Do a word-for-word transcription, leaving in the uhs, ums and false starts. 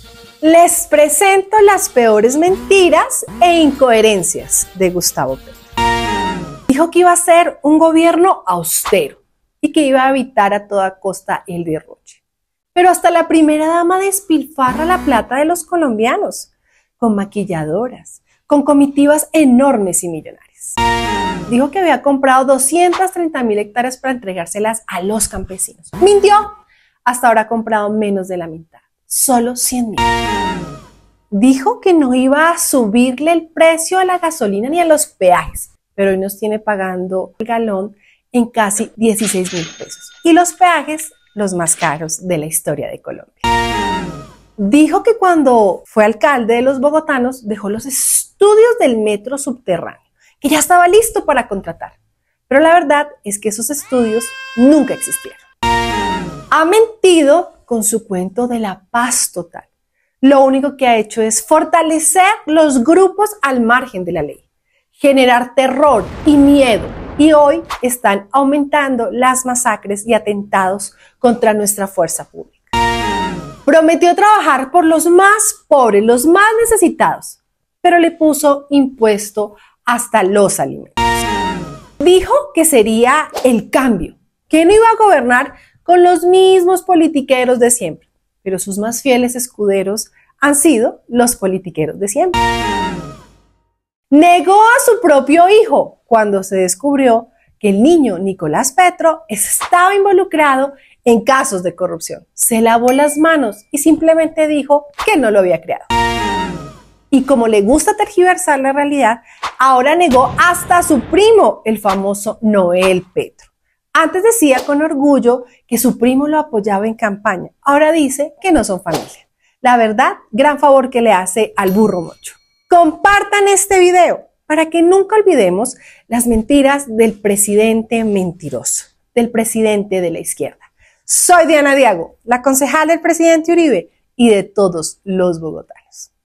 Les presento las peores mentiras e incoherencias de Gustavo Petro. Dijo que iba a ser un gobierno austero y que iba a evitar a toda costa el derroche. Pero hasta la primera dama despilfarra la plata de los colombianos, con maquilladoras, con comitivas enormes y millonarias. Dijo que había comprado doscientas treinta mil hectáreas para entregárselas a los campesinos. Mintió. Hasta ahora ha comprado menos de la mitad, solo cien mil. Dijo que no iba a subirle el precio a la gasolina ni a los peajes, pero hoy nos tiene pagando el galón en casi dieciséis mil pesos. Y los peajes, los más caros de la historia de Colombia. Dijo que cuando fue alcalde de los bogotanos dejó los estudios del metro subterráneo, que ya estaba listo para contratar. Pero la verdad es que esos estudios nunca existieron. Ha mentido con su cuento de la paz total. Lo único que ha hecho es fortalecer los grupos al margen de la ley, generar terror y miedo, y hoy están aumentando las masacres y atentados contra nuestra fuerza pública. Prometió trabajar por los más pobres, los más necesitados, pero le puso impuesto hasta los alimentos. Dijo que sería el cambio, que no iba a gobernar con los mismos politiqueros de siempre, pero sus más fieles escuderos han sido los politiqueros de siempre. Negó a su propio hijo cuando se descubrió que el niño Nicolás Petro estaba involucrado en casos de corrupción. Se lavó las manos y simplemente dijo que no lo había creado. Y como le gusta tergiversar la realidad, ahora negó hasta a su primo, el famoso Noel Petro. Antes decía con orgullo que su primo lo apoyaba en campaña. Ahora dice que no son familia. La verdad, gran favor que le hace al burro mocho. Compartan este video para que nunca olvidemos las mentiras del presidente mentiroso, del presidente de la izquierda. Soy Diana Diago, la concejal del presidente Uribe y de todos los bogotanos.